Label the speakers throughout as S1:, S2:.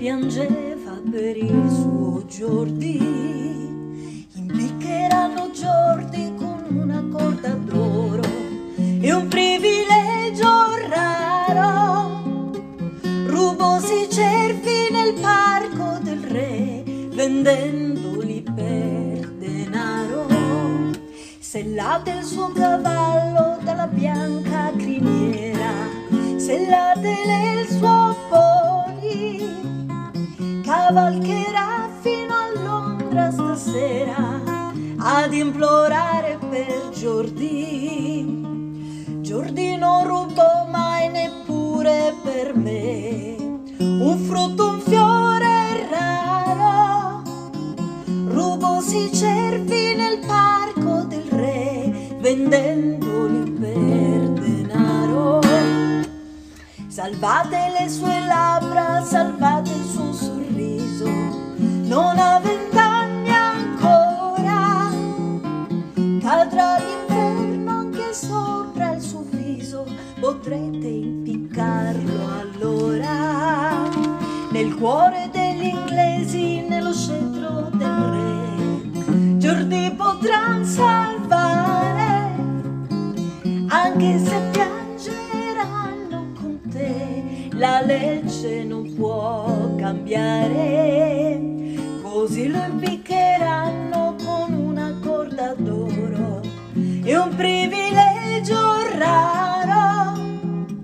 S1: piangeva per il suo Giordi. Impiccheranno Giordi con una corda d'oro, è un privilegio raro. Rubosi cervi nel parco del re, vendendoli per denaro. Sellate il suo cavallo dalla bianca criniera, sellatele il suo pony, cavalcherà fino a Londra stasera ad implorare per Giordi. Giordi non rubò mai neppure per me un frutto, un fiore raro. Rubosi cervi nel parco del re, vendendoli per denaro. Salvate le sue labbra, salvate il suo sorriso, non ha 20 anni ancora, cadrà l'inferno anche sopra il suo viso, potrete impiccarlo allora. Nel cuore degli inglesi, nello scettro del re, Giordi potrà salvare, anche se piangeranno con te, la legge non può cambiare. Così lo impiccheranno con una corda d'oro, è un privilegio raro.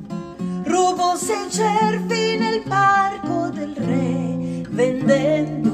S1: Rubosi cervi nel parco del re, vendendo